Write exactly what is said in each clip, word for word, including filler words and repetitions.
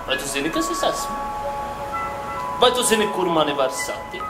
Vai tu zini, kas es esmu? Vai tu zini, kur mani var satikt?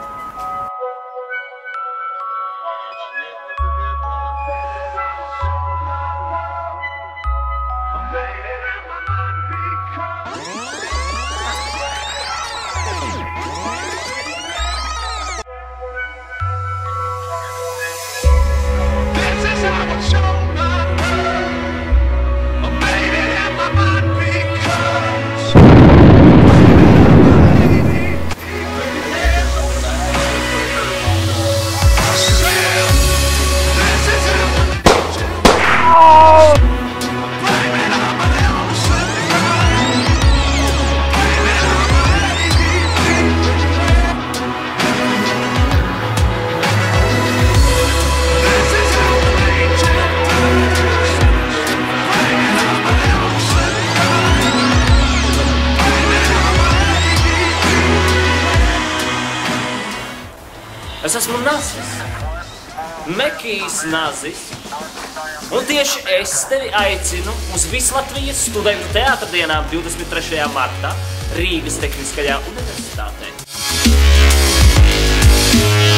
Es esmu Nazis, Mekijs Nazis, un tieši es tevi aicinu uz Vislatvijas studentu teātra dienām divdesmit trešajā martā Rīgas Tehniskajā universitātē.